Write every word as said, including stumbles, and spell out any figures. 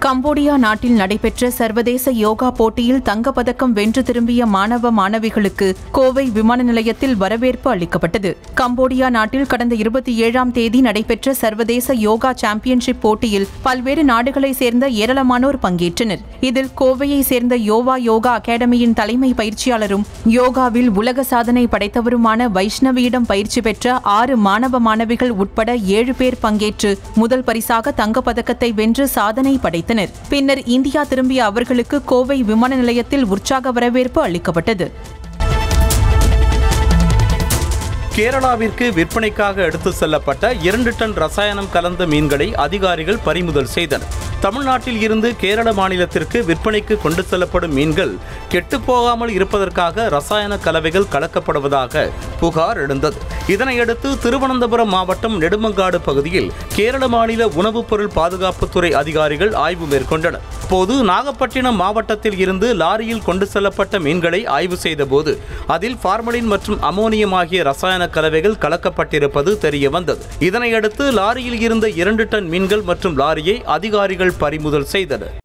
Cambodia நாட்டில் நடைபெற்ற சர்வதேச யோகா போட்டியில் தங்கப்பதக்கம் வென்று திரும்பிய மாணவ மாணவிகளுக்கு கோவை விமான நிலையத்தில் வரவேற்பு அளிக்கப்பட்டது. கம்போடியா நாட்டில் கடந்த இருபத்தி ஏழாம் தேதி நடைபெற்ற சர்வதேச யோகா சாம்பியன்ஷிப் போட்டியில் பல்வேறு நாடுகளைச் சேர்ந்த ஏராளமானோர் பங்கேற்றனர். இதில் கோவையை சேர்ந்த யோவா யோகா அகாடமியின் தலைமை பயிற்சியாளரும் யோகாவில் உலக சாதனை படைத்தவருமான வைஷ்ணவியிடம் பயிற்சி பெற்ற ஆறு மாணவ மாணவிகள் உட்பட ஏழு பேர் பங்கேற்று முதல் பரிசாக தங்கப்பதக்கத்தை வென்று சாதனை படைத்தனர். பின்னர் இந்தியா திரும்பிய அவர்களுக்கு கோவை விமான நிலையத்தில் உற்சாக வரவேற்பு அளிக்கப்பட்டது. கேரளாவிற்கு விற்பனைக்காக எடுத்து செல்லப்பட்ட இரண்டு டன் ரசாயனம் கலந்த மீன்களை அதிகாரிகள் பறிமுதல் செய்தனர். தமிழ்நாட்டில் இருந்து கேரள மாநிலத்திற்கு விற்பனைக்கு கொண்டு செல்லப்படும் மீன்கள் கெட்டுப்போகாமல் இருப்பதற்காக ரசாயன கலவைகள் கலக்கப்படுவதாக புகார் எழுந்தது. இதனையடுத்து திருவனந்தபுரம் மாவட்டம் நெடுமங்காடு பகுதியில் கேரள மாநில உணவுப் பொருள் பாதுகாப்புத்துறை அதிகாரிகள் ஆய்வு மேற்கொண்டனர். அப்போது நாகப்பட்டினம் மாவட்டத்தில் இருந்து லாரியில் கொண்டு செல்லப்பட்ட மீன்களை ஆய்வு செய்தபோது அதில் பார்மலின் மற்றும் அமோனியம் ஆகிய ரசாயன கலவைகள் கலக்கப்பட்டிருப்பது தெரிய வந்தது. இதனையடுத்து லாரியில் இருந்த இரண்டு டன் மீன்கள் மற்றும் லாரியை அதிகாரிகள் பறிமுதல் செய்தனர்.